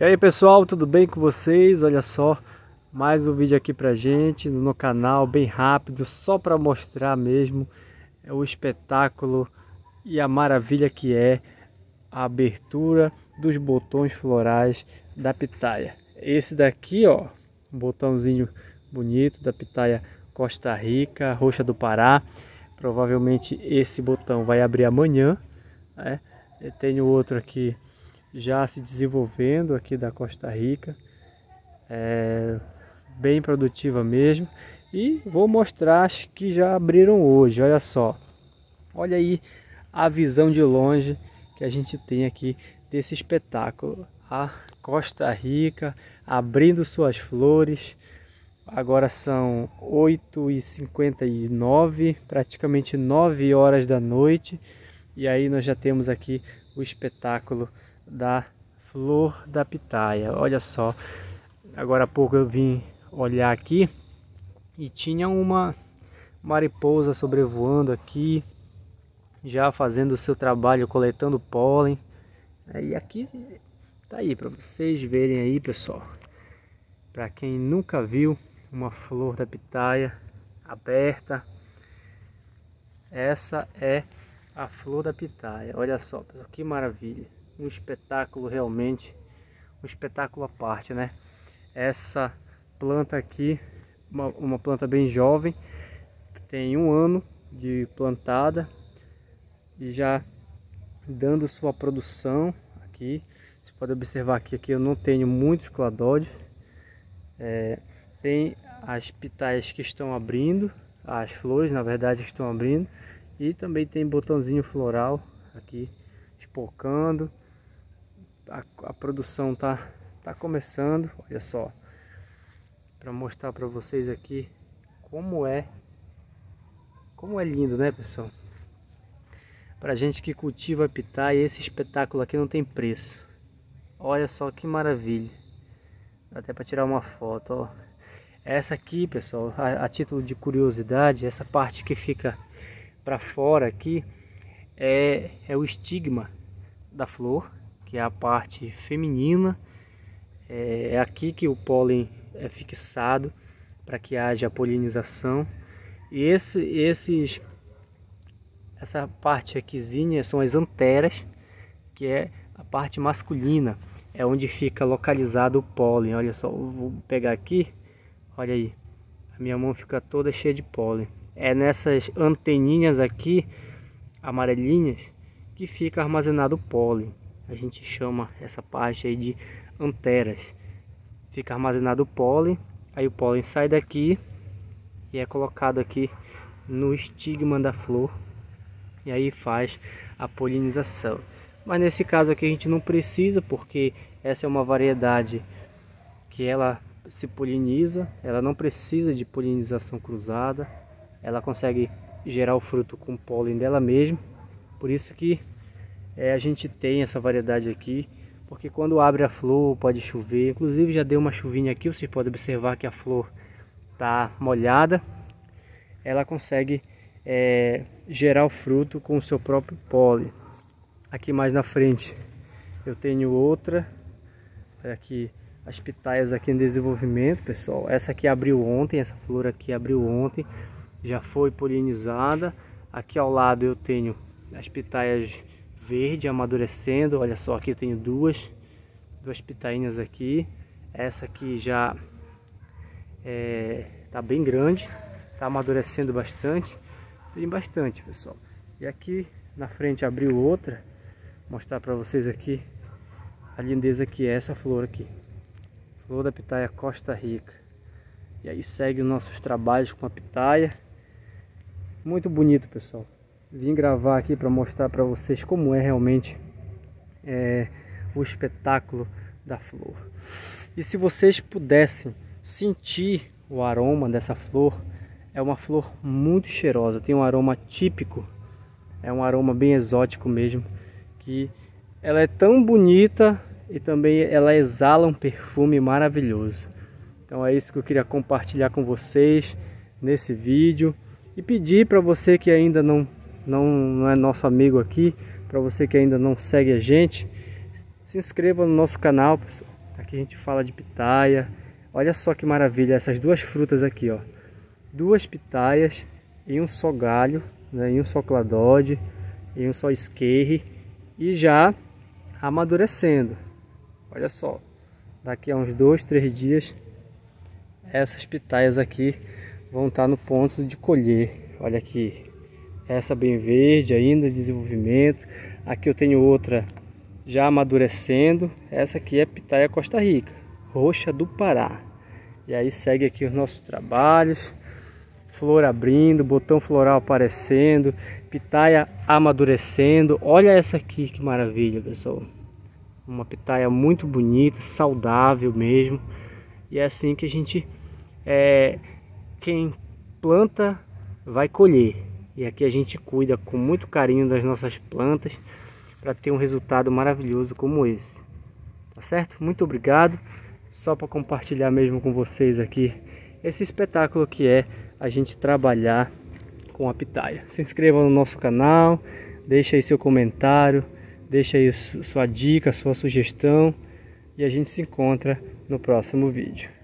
aí pessoal, tudo bem com vocês? Olha só, mais um vídeo aqui pra gente no canal, bem rápido, só para mostrar mesmo o espetáculo e a maravilha que é a abertura dos botões florais da pitaia. Esse daqui, ó, um botãozinho bonito da pitaia Costa Rica, Roxa do Pará. Provavelmente esse botão vai abrir amanhã, né? Eu tenho outro aqui já se desenvolvendo aqui da Costa Rica, bem produtiva mesmo, e vou mostrar as que já abriram hoje. Olha só, olha aí a visão de longe que a gente tem aqui desse espetáculo, a Costa Rica abrindo suas flores. Agora são 8h59, praticamente 9 horas da noite, e aí nós já temos aqui o espetáculo da flor da pitaia. Olha só, agora há pouco eu vim olhar aqui e tinha uma mariposa sobrevoando aqui, já fazendo o seu trabalho, coletando pólen. E aqui tá aí para vocês verem aí, pessoal. Para quem nunca viu uma flor da pitaia aberta, essa é a flor da pitaia. Olha só, pessoal, que maravilha, um espetáculo realmente, um espetáculo à parte, né? Essa planta aqui, uma planta bem jovem, tem 1 ano de plantada e já dando sua produção aqui. Você pode observar que aqui eu não tenho muitos cladódios. Tem as pitaias que estão abrindo, as flores na verdade estão abrindo, e também tem botãozinho floral aqui espocando. A produção tá começando. Olha só, para mostrar para vocês aqui como é lindo, né, pessoal? Pra gente que cultiva a pitaia, esse espetáculo aqui não tem preço. Olha só que maravilha, dá até para tirar uma foto, ó. Essa aqui, pessoal, a título de curiosidade, essa parte que fica para fora aqui é o estigma da flor, que é a parte feminina. É aqui que o pólen é fixado para que haja polinização. E essa parte aquizinha são as anteras, que é a parte masculina, é onde fica localizado o pólen. Olha só, eu vou pegar aqui. Olha aí, a minha mão fica toda cheia de pólen. É nessas anteninhas aqui, amarelinhas, que fica armazenado o pólen. A gente chama essa parte aí de anteras. Fica armazenado o pólen, aí o pólen sai daqui e é colocado aqui no estigma da flor. E aí faz a polinização. Mas nesse caso aqui a gente não precisa, porque essa é uma variedade que ela se poliniza, ela não precisa de polinização cruzada, ela consegue gerar o fruto com o pólen dela mesma. Por isso que a gente tem essa variedade aqui, porque quando abre a flor pode chover. Inclusive já deu uma chuvinha aqui, você pode observar que a flor está molhada. Ela consegue gerar o fruto com o seu próprio pólen. Aqui mais na frente eu tenho outra, aqui as pitaias aqui em desenvolvimento, pessoal. Essa aqui abriu ontem, essa flor aqui abriu ontem, já foi polinizada. Aqui ao lado eu tenho as pitaias verde amadurecendo. Olha só, aqui eu tenho duas pitainhas aqui. Essa aqui já tá bem grande, tá amadurecendo bastante. Tem bastante, pessoal. E aqui na frente abriu outra. Vou mostrar para vocês aqui a lindeza que é essa flor aqui, flor da pitaia Costa Rica. E aí segue os nossos trabalhos com a pitaia. Muito bonito, pessoal. Vim gravar aqui para mostrar para vocês como é realmente o espetáculo da flor. E se vocês pudessem sentir o aroma dessa flor, é uma flor muito cheirosa, tem um aroma típico, é um aroma bem exótico mesmo, que ela é tão bonita e também ela exala um perfume maravilhoso. Então é isso que eu queria compartilhar com vocês nesse vídeo, e pedir para você que ainda não é nosso amigo aqui, para você que ainda não segue a gente, se inscreva no nosso canal, pessoal. Aqui a gente fala de pitaia. Olha só que maravilha essas duas frutas aqui, ó. Duas pitaias em um só galho, né, em um só cladode, em um só esquerre e já amadurecendo. Olha só, daqui a uns 2, 3 dias essas pitaias aqui vão estar no ponto de colher. Olha aqui, essa bem verde ainda em desenvolvimento. Aqui eu tenho outra já amadurecendo. Essa aqui é pitaia Costa Rica, roxa do Pará. E aí segue aqui os nossos trabalhos. Flor abrindo, botão floral aparecendo, pitaia amadurecendo. Olha essa aqui que maravilha, pessoal. Uma pitaia muito bonita, saudável mesmo. E é assim que a gente, quem planta vai colher. E aqui a gente cuida com muito carinho das nossas plantas para ter um resultado maravilhoso como esse. Tá certo? Muito obrigado. Só para compartilhar mesmo com vocês aqui esse espetáculo que é a gente trabalhar com a pitaia. Se inscreva no nosso canal, deixa aí seu comentário, deixa aí sua dica, sua sugestão e a gente se encontra no próximo vídeo.